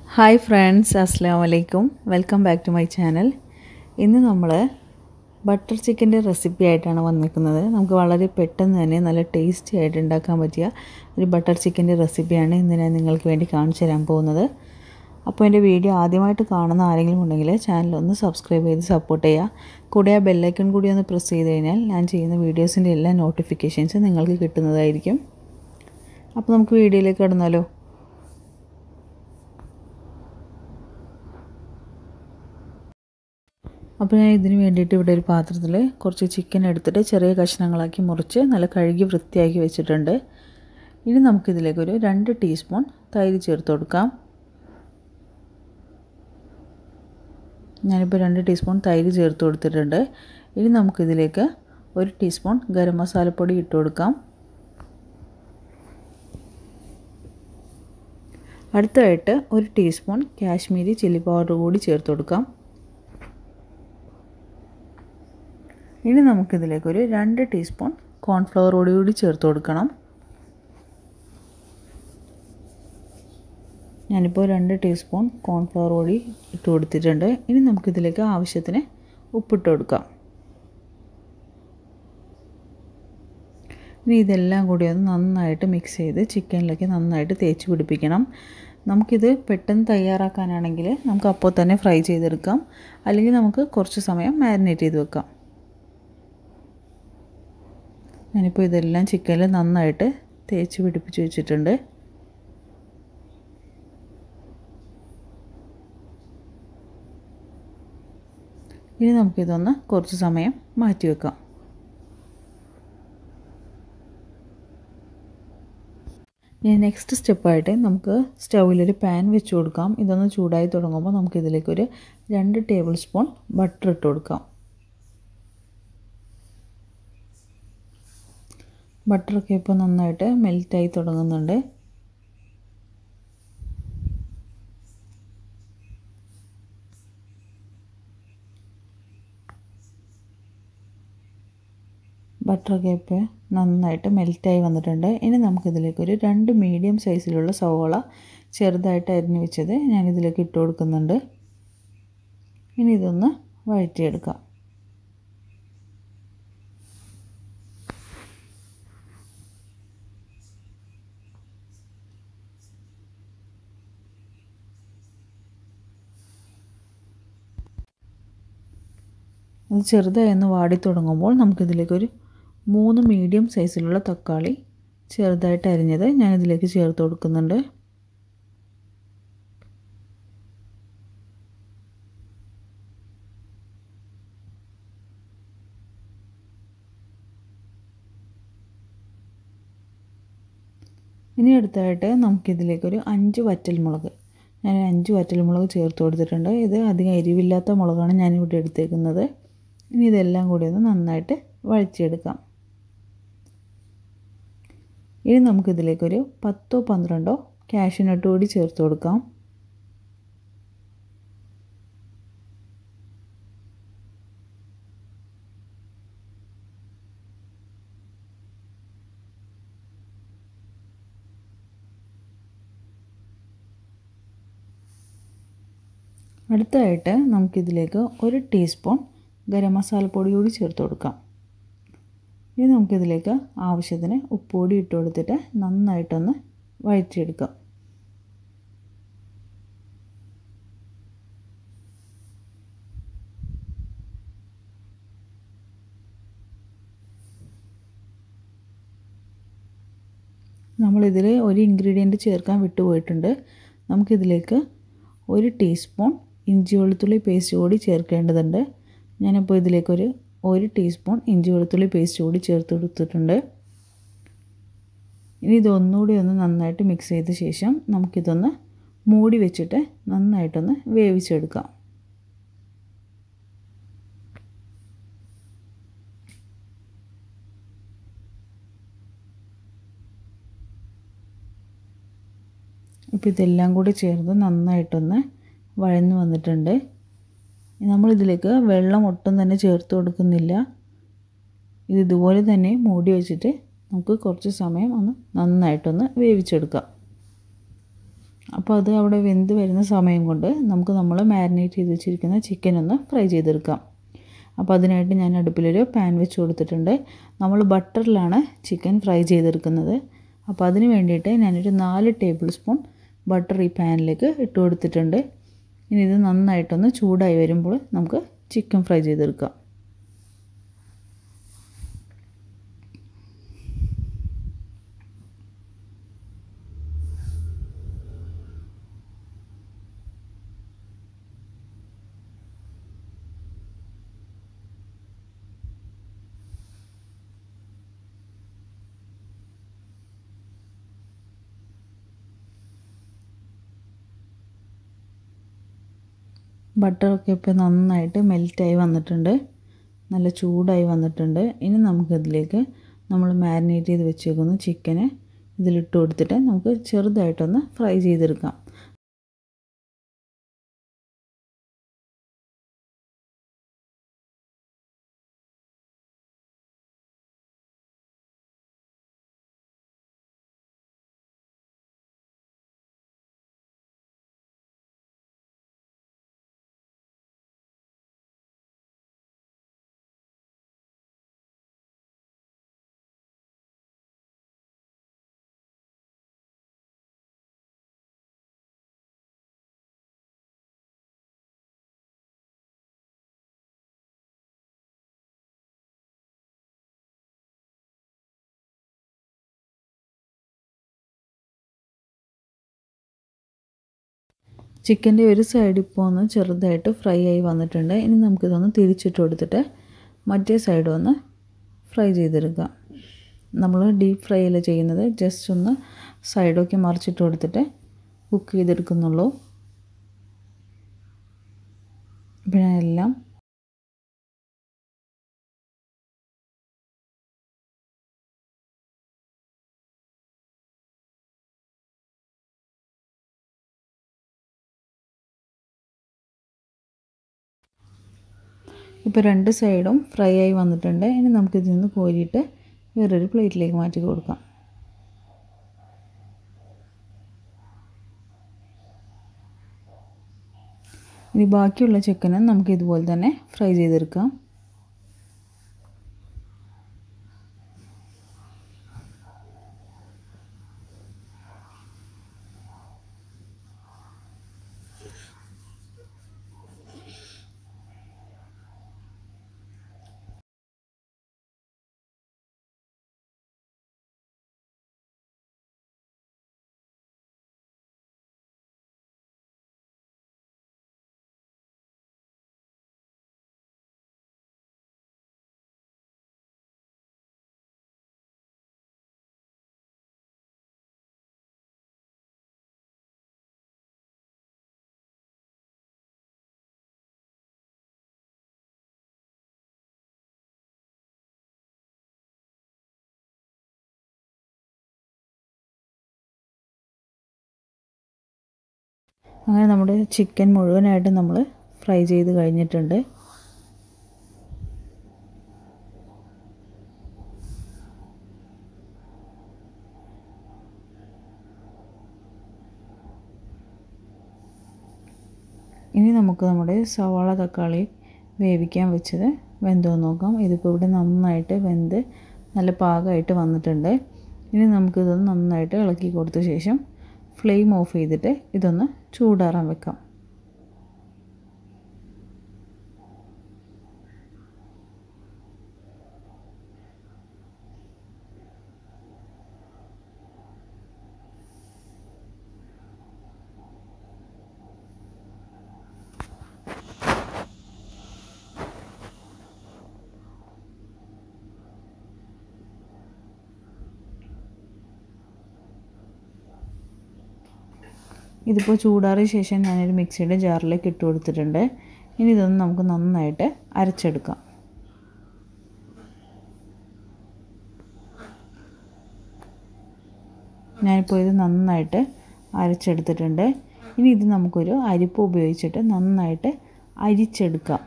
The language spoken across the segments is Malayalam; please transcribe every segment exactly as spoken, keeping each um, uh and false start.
Hi friends, Assalamu alaikum. Welcome back to my channel. ഇന്ന് നമ്മൾ ബട്ടർ ചിക്കൻ്റെ റെസിപ്പി ആയിട്ടാണ് വന്നിരിക്കുന്നത്. നമുക്ക് വളരെ പെട്ടെന്ന് തന്നെ നല്ല ടേസ്റ്റി ആയിട്ട് ഉണ്ടാക്കാൻ പറ്റിയ ഒരു ബട്ടർ ചിക്കൻ്റെ റെസിപ്പിയാണ് ഇന്ന് ഞാൻ നിങ്ങൾക്ക് വേണ്ടി കാണിച്ചു തരാൻ പോകുന്നത്. അപ്പോൾ എൻ്റെ വീഡിയോ ആദ്യമായിട്ട് കാണുന്ന ആരെങ്കിലും ഉണ്ടെങ്കിൽ ചാനൽ ഒന്ന് സബ്സ്ക്രൈബ് ചെയ്ത് സപ്പോർട്ട് ചെയ്യുക. കൂടെ ആ ബെൽ ഐക്കൺ കൂടി ഒന്ന് പ്രസ് ചെയ്ത് കഴിഞ്ഞാൽ ഞാൻ ചെയ്യുന്ന വീഡിയോസിൻ്റെ എല്ലാ നോട്ടിഫിക്കേഷൻസും നിങ്ങൾക്ക് കിട്ടുന്നതായിരിക്കും. അപ്പോൾ നമുക്ക് വീഡിയോയിലേക്ക് കടന്നാലോ. അപ്പോൾ ഞാൻ ഇതിന് വേണ്ടിയിട്ട് ഇവിടെ ഒരു പാത്രത്തിൽ കുറച്ച് ചിക്കൻ എടുത്തിട്ട് ചെറിയ കഷ്ണങ്ങളാക്കി മുറിച്ച് നല്ല കഴുകി വൃത്തിയാക്കി വെച്ചിട്ടുണ്ട്. ഇനി നമുക്കിതിലേക്ക് ഒരു രണ്ട് ടീസ്പൂൺ തൈര് ചേർത്ത് കൊടുക്കാം. ഞാനിപ്പോൾ രണ്ട് ടീസ്പൂൺ തൈര് ചേർത്ത് കൊടുത്തിട്ടുണ്ട്. ഇനി നമുക്കിതിലേക്ക് ഒരു ടീസ്പൂൺ ഗരം മസാലപ്പൊടി ഇട്ട് കൊടുക്കാം. അടുത്തതായിട്ട് ഒരു ടീസ്പൂൺ കാശ്മീരി ചില്ലി പൗഡർ കൂടി ചേർത്ത് കൊടുക്കാം. ഇനി നമുക്കിതിലേക്ക് ഒരു രണ്ട് ടീസ്പൂൺ കോൺഫ്ലവർ പൊടി കൂടി ചേർത്ത് കൊടുക്കണം. ഞാനിപ്പോൾ രണ്ട് ടീസ്പൂൺ കോൺഫ്ലവർ പൊടി ഇട്ട് കൊടുത്തിട്ടുണ്ട്. ഇനി നമുക്കിതിലേക്ക് ആവശ്യത്തിന് ഉപ്പിട്ട് കൊടുക്കാം. ഇനി ഇതെല്ലാം കൂടി ഒന്ന് നന്നായിട്ട് മിക്സ് ചെയ്ത് ചിക്കനിലേക്ക് നന്നായിട്ട് തേച്ച് പിടിപ്പിക്കണം. നമുക്കിത് പെട്ടെന്ന് തയ്യാറാക്കാനാണെങ്കിൽ നമുക്ക് അപ്പോൾ തന്നെ ഫ്രൈ ചെയ്തെടുക്കാം, അല്ലെങ്കിൽ നമുക്ക് കുറച്ച് സമയം മാരിനേറ്റ് ചെയ്ത് വെക്കാം. ഞാനിപ്പോൾ ഇതെല്ലാം ചിക്കനിൽ നന്നായിട്ട് തേച്ച് പിടിപ്പിച്ച് വെച്ചിട്ടുണ്ട്. ഇനി നമുക്കിതൊന്ന് കുറച്ച് സമയം മാറ്റി വെക്കാം. ഇനി നെക്സ്റ്റ് സ്റ്റെപ്പായിട്ട് നമുക്ക് സ്റ്റൗവിലൊരു പാൻ വെച്ച് കൊടുക്കാം. ഇതൊന്ന് ചൂടായി തുടങ്ങുമ്പോൾ നമുക്കിതിലേക്കൊരു രണ്ട് ടേബിൾ സ്പൂൺ ബട്ടർ ഇട്ട് കൊടുക്കാം. ബട്ടറൊക്കെ ഇപ്പോൾ നന്നായിട്ട് മെൽറ്റായി തുടങ്ങുന്നുണ്ട്. ബട്ടറൊക്കെ ഇപ്പോൾ നന്നായിട്ട് മെൽറ്റായി വന്നിട്ടുണ്ട്. ഇനി നമുക്കിതിലേക്കൊരു രണ്ട് മീഡിയം സൈസിലുള്ള സവോള ചെറുതായിട്ട് അരിഞ്ഞു വെച്ചത് ഞാനിതിലേക്ക് ഇട്ട് കൊടുക്കുന്നുണ്ട്. ഇനി ഇതൊന്ന് വഴറ്റിയെടുക്കാം. അത് ചെറുതായി ഒന്ന് വാടി തുടങ്ങുമ്പോൾ നമുക്കിതിലേക്കൊരു മൂന്ന് മീഡിയം സൈസിലുള്ള തക്കാളി ചെറുതായിട്ട് അരിഞ്ഞത് ഞാനിതിലേക്ക് ചേർത്ത് കൊടുക്കുന്നുണ്ട്. ഇനി അടുത്തായിട്ട് നമുക്കിതിലേക്കൊരു അഞ്ച് വറ്റൽമുളക് ഞാൻ അഞ്ച് വറ്റൽമുളക് ചേർത്ത് കൊടുത്തിട്ടുണ്ട്. ഇത് അധികം എരിവില്ലാത്ത മുളകാണ് ഞാനിവിടെ എടുത്തേക്കുന്നത്. ഇനി ഇതെല്ലാം കൂടി ഒന്ന് നന്നായിട്ട് വഴറ്റിയെടുക്കാം. ഇനി നമുക്കിതിലേക്കൊരു പത്തോ പന്ത്രണ്ടോ കാഷ്യൂ നട്ട് കൂടി ചേർത്ത് കൊടുക്കാം. അടുത്തതായിട്ട് നമുക്കിതിലേക്ക് ഒരു ടീസ്പൂൺ ഗരം മസാലപ്പൊടി കൂടി ചേർത്ത് കൊടുക്കാം. ഇനി നമുക്കിതിലേക്ക് ആവശ്യത്തിന് ഉപ്പ് കൂടി ഇട്ട് കൊടുത്തിട്ട് നന്നായിട്ടൊന്ന് വഴറ്റിയെടുക്കാം. നമ്മളിതിൽ ഒരു ഇൻഗ്രീഡിയൻറ്റ് ചേർക്കാൻ വിട്ടുപോയിട്ടുണ്ട്. നമുക്കിതിലേക്ക് ഒരു ടീസ്പൂൺ ഇഞ്ചി വെളുത്തുള്ളി പേസ്റ്റ് കൂടി ചേർക്കേണ്ടതുണ്ട്. ഞാനിപ്പോൾ ഇതിലേക്കൊരു ഒരു ടീസ്പൂൺ ഇഞ്ചി വെളുത്തുള്ളി പേസ്റ്റ് കൂടി ചേർത്ത് കൊടുത്തിട്ടുണ്ട്. ഇനി ഇതൊന്നുകൂടി ഒന്ന് നന്നായിട്ട് മിക്സ് ചെയ്ത ശേഷം നമുക്കിതൊന്ന് മൂടി വെച്ചിട്ട് നന്നായിട്ടൊന്ന് വേവിച്ചെടുക്കാം. ഇപ്പോൾ ഇതെല്ലാം കൂടി ചേർത്ത് നന്നായിട്ടൊന്ന് വഴന്നു വന്നിട്ടുണ്ട്. നമ്മളിതിലേക്ക് വെള്ളം ഒട്ടും തന്നെ ചേർത്ത് കൊടുക്കുന്നില്ല. ഇത് ഇതുപോലെ തന്നെ മൂടി വെച്ചിട്ട് നമുക്ക് കുറച്ച് സമയം ഒന്ന് നന്നായിട്ടൊന്ന് വേവിച്ചെടുക്കാം. അപ്പോൾ അത് അവിടെ വെന്ത് വരുന്ന സമയം കൊണ്ട് നമുക്ക് നമ്മൾ മാരിനേറ്റ് ചെയ്ത് വെച്ചിരിക്കുന്ന ചിക്കൻ ഒന്ന് ഫ്രൈ ചെയ്തെടുക്കാം. അപ്പോൾ അതിനായിട്ട് ഞാൻ അടുപ്പിലൊരു പാൻ വെച്ച് കൊടുത്തിട്ടുണ്ട്. നമ്മൾ ബട്ടറിലാണ് ചിക്കൻ ഫ്രൈ ചെയ്തെടുക്കുന്നത്. അപ്പോൾ അതിന് വേണ്ടിയിട്ട് ഞാനൊരു നാല് ടേബിൾ സ്പൂൺ ബട്ടർ ഈ പാനിലേക്ക് ഇട്ട് കൊടുത്തിട്ടുണ്ട്. ഇനി ഇത് നന്നായിട്ടൊന്ന് ചൂടായി വരുമ്പോൾ നമുക്ക് ചിക്കൻ ഫ്രൈ ചെയ്തെടുക്കാം. ബട്ടറൊക്കെ ഇപ്പോൾ നന്നായിട്ട് മെൽറ്റായി വന്നിട്ടുണ്ട്, നല്ല ചൂടായി വന്നിട്ടുണ്ട്. ഇനി നമുക്കിതിലേക്ക് നമ്മൾ മാരിനേറ്റ് ചെയ്ത് വെച്ചേക്കുന്ന ചിക്കന് ഇതിലിട്ട് കൊടുത്തിട്ട് നമുക്ക് ചെറുതായിട്ടൊന്ന് ഫ്രൈ ചെയ്തെടുക്കാം. ചിക്കൻ്റെ ഒരു സൈഡ് ഇപ്പോൾ ഒന്ന് ചെറുതായിട്ട് ഫ്രൈ ആയി വന്നിട്ടുണ്ട്. ഇനി നമുക്കിതൊന്ന് തിരിച്ചിട്ട് കൊടുത്തിട്ട് മറ്റേ സൈഡ് ഒന്ന് ഫ്രൈ ചെയ്തെടുക്കാം. നമ്മൾ ഡീപ്പ് ഫ്രൈ അല്ല ചെയ്യുന്നത്, ജസ്റ്റ് ഒന്ന് സൈഡൊക്കെ മറിച്ചിട്ട് കൊടുത്തിട്ട് കുക്ക് ചെയ്തെടുക്കുന്നുള്ളൂ. പിന്നെ എല്ലാം ഇപ്പോൾ രണ്ട് സൈഡും ഫ്രൈ ആയി വന്നിട്ടുണ്ട്. ഇനി നമുക്കിതിൽ നിന്ന് കോരിയിട്ട് വേറൊരു പ്ലേറ്റിലേക്ക് മാറ്റി കൊടുക്കാം. ഇനി ബാക്കിയുള്ള ചിക്കനും നമുക്ക് ഇതുപോലെ തന്നെ ഫ്രൈ ചെയ്തെടുക്കാം. അങ്ങനെ നമ്മുടെ ചിക്കൻ മുഴുവനായിട്ട് നമ്മൾ ഫ്രൈ ചെയ്ത് കഴിഞ്ഞിട്ടുണ്ട്. ഇനി നമുക്ക് നമ്മുടെ സവാള തക്കാളി വേവിക്കാൻ വെച്ചത് വെന്തോ നോക്കാം. ഇതിപ്പോൾ ഇവിടെ നന്നായിട്ട് വെന്ത് നല്ല പാകമായിട്ട് വന്നിട്ടുണ്ട്. ഇനി നമുക്കിതൊന്ന് നന്നായിട്ട് ഇളക്കി കൊടുത്ത ശേഷം ഫ്ലെയിം ഓഫ് ചെയ്തിട്ട് ഇതൊന്ന് ചൂടാറാൻ വെക്കാം. ഇതിപ്പോൾ ചൂടാറിയ ശേഷം ഞാനൊരു മിക്സിയുടെ ജാറിലേക്ക് ഇട്ട് കൊടുത്തിട്ടുണ്ട്. ഇനി ഇതൊന്ന് നമുക്ക് നന്നായിട്ട് അരച്ചെടുക്കാം. ഞാനിപ്പോൾ ഇത് നന്നായിട്ട് അരച്ചെടുത്തിട്ടുണ്ട്. ഇനി ഇത് നമുക്കൊരു അരിപ്പ ഉപയോഗിച്ചിട്ട് നന്നായിട്ട് അരിച്ചെടുക്കാം.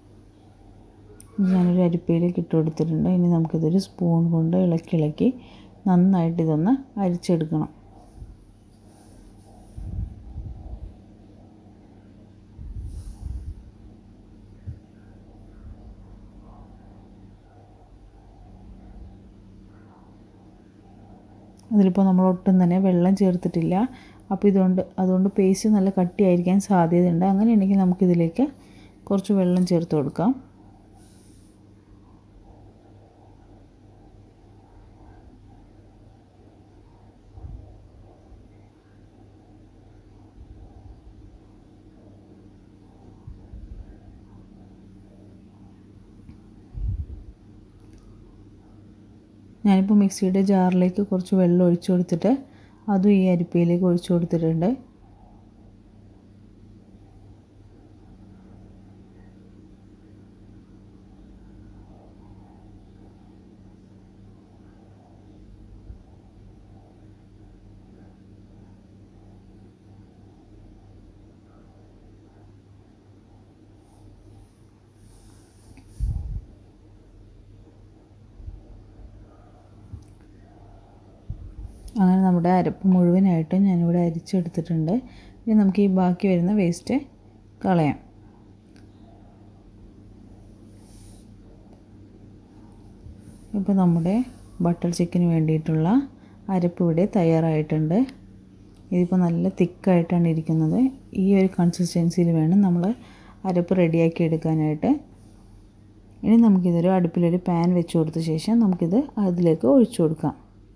ഞാനൊരു അരിപ്പയിലേക്ക് ഇട്ട് കൊടുത്തിട്ടുണ്ട്. ഇനി നമുക്കിതൊരു സ്പൂൺ കൊണ്ട് ഇളക്കി ഇളക്കി നന്നായിട്ട് ഇതൊന്ന് അരിച്ചെടുക്കണം. അതിലിപ്പോൾ നമ്മൾ ഒട്ടും തന്നെ വെള്ളം ചേർത്തിട്ടില്ല. അപ്പോൾ ഇതുകൊണ്ട് അതുകൊണ്ട് പേസ്റ്റ് നല്ല കട്ടിയായിരിക്കാൻ സാധ്യതയുണ്ട്. അങ്ങനെയുണ്ടെങ്കിൽ നമുക്കിതിലേക്ക് കുറച്ച് വെള്ളം ചേർത്ത് കൊടുക്കാം. ഞാനിപ്പോൾ മിക്സിയുടെ ജാറിലേക്ക് കുറച്ച് വെള്ളം ഒഴിച്ചു കൊടുത്തിട്ട് അതും ഈ അരിപ്പയിലേക്ക് ഒഴിച്ചു കൊടുത്തിട്ടുണ്ട്. അങ്ങനെ നമ്മുടെ അരപ്പ് മുഴുവനായിട്ടും ഞാനിവിടെ അരിച്ചെടുത്തിട്ടുണ്ട്. ഇനി നമുക്ക് ഈ ബാക്കി വരുന്ന വേസ്റ്റ് കളയാം. ഇപ്പോൾ നമ്മുടെ ബട്ടർ ചിക്കന് വേണ്ടിയിട്ടുള്ള അരപ്പ് ഇവിടെ തയ്യാറായിട്ടുണ്ട്. ഇതിപ്പോൾ നല്ല തിക്കായിട്ടാണ് ഇരിക്കുന്നത്. ഈ ഒരു കൺസിസ്റ്റൻസിയിൽ വേണം നമ്മൾ അരപ്പ് റെഡിയാക്കി എടുക്കാനായിട്ട്. ഇനി നമുക്കിതൊരു അടുപ്പിലൊരു പാൻ വെച്ച് കൊടുത്ത ശേഷം നമുക്കിത് അതിലേക്ക് ഒഴിച്ചു കൊടുക്കാം.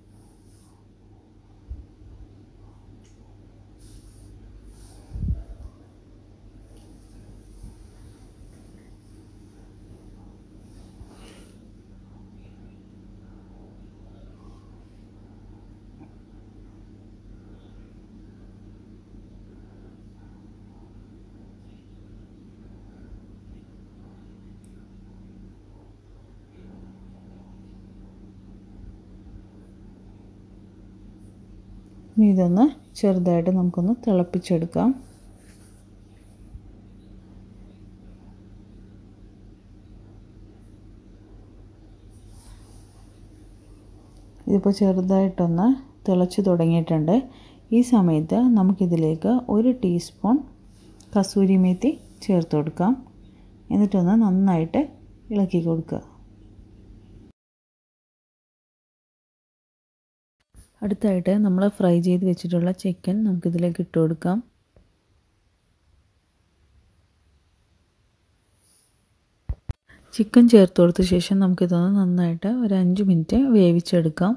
ഇനി ഇതൊന്ന് ചെറുതായിട്ട് നമുക്കൊന്ന് തിളപ്പിച്ചെടുക്കാം. ഇതിപ്പോൾ ചെറുതായിട്ടൊന്ന് തിളച്ച് തുടങ്ങിയിട്ടുണ്ട്. ഈ സമയത്ത് നമുക്കിതിലേക്ക് ഒരു ടീസ്പൂൺ കസൂരി മേത്തി ചേർത്ത് കൊടുക്കാം. എന്നിട്ടൊന്ന് നന്നായിട്ട് ഇളക്കി കൊടുക്കുക. അടുത്തായിട്ട് നമ്മൾ ഫ്രൈ ചെയ്ത് വെച്ചിട്ടുള്ള ചിക്കൻ നമുക്കിതിലേക്ക് ഇട്ട് കൊടുക്കാം. ചിക്കൻ ചേർത്ത് കൊടുത്ത ശേഷം നമുക്കിതൊന്ന് നന്നായിട്ട് ഒരു അഞ്ച് മിനിറ്റ് വേവിച്ചെടുക്കാം.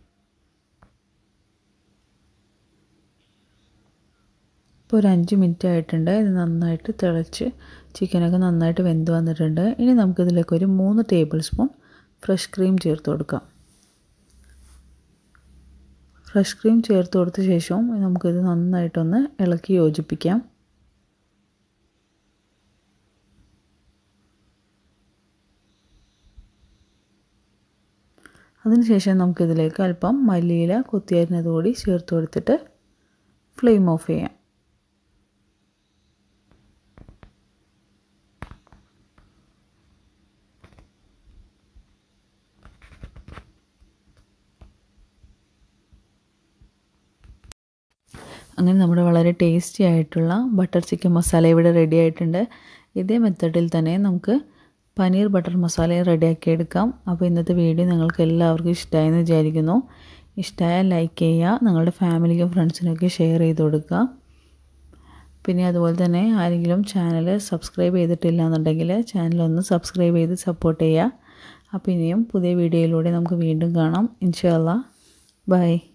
ഇപ്പോൾ ഒരു അഞ്ച് മിനിറ്റ് ആയിട്ടുണ്ട്. ഇത് നന്നായിട്ട് തിളച്ച് ചിക്കനൊക്കെ നന്നായിട്ട് വെന്ത് വന്നിട്ടുണ്ട്. ഇനി നമുക്കിതിലേക്ക് ഒരു മൂന്ന് ടേബിൾ സ്പൂൺ ഫ്രഷ് ക്രീം ചേർത്ത് കൊടുക്കാം. ഫ്രഷ് ക്രീം ചേർത്ത് കൊടുത്ത ശേഷം നമുക്കിത് നന്നായിട്ടൊന്ന് ഇളക്കി യോജിപ്പിക്കാം. അതിനുശേഷം നമുക്കിതിലേക്ക് അല്പം മല്ലിയില കൊത്തിയരിഞ്ഞത് കൂടി ചേർത്ത് കൊടുത്തിട്ട് ഫ്ലെയിം ഓഫ് ചെയ്യാം. അങ്ങനെ നമ്മുടെ വളരെ ടേസ്റ്റി ആയിട്ടുള്ള ബട്ടർ ചിക്കൻ മസാല ഇവിടെ റെഡി ആയിട്ടുണ്ട്. ഇതേ മെത്തേഡിൽ തന്നെ നമുക്ക് പനീർ ബട്ടർ മസാല റെഡിയാക്കി എടുക്കാം. അപ്പോൾ ഇന്നത്തെ വീഡിയോ നിങ്ങൾക്ക് എല്ലാവർക്കും ഇഷ്ടമായെന്ന് വിചാരിക്കുന്നു. ഇഷ്ടമായാൽ ലൈക്ക് ചെയ്യുക, നിങ്ങളുടെ ഫാമിലിക്കും ഫ്രണ്ട്സിനൊക്കെ ഷെയർ ചെയ്ത് കൊടുക്കുക. പിന്നെ അതുപോലെ തന്നെ ആരെങ്കിലും ചാനൽ സബ്സ്ക്രൈബ് ചെയ്തിട്ടില്ല എന്നുണ്ടെങ്കിൽ ചാനലൊന്ന് സബ്സ്ക്രൈബ് ചെയ്ത് സപ്പോർട്ട് ചെയ്യുക. അപ്പോൾ ഇനിയും പുതിയ വീഡിയോയിലൂടെ നമുക്ക് വീണ്ടും കാണാം. ഇൻഷാ അല്ലാഹ്. ബൈ.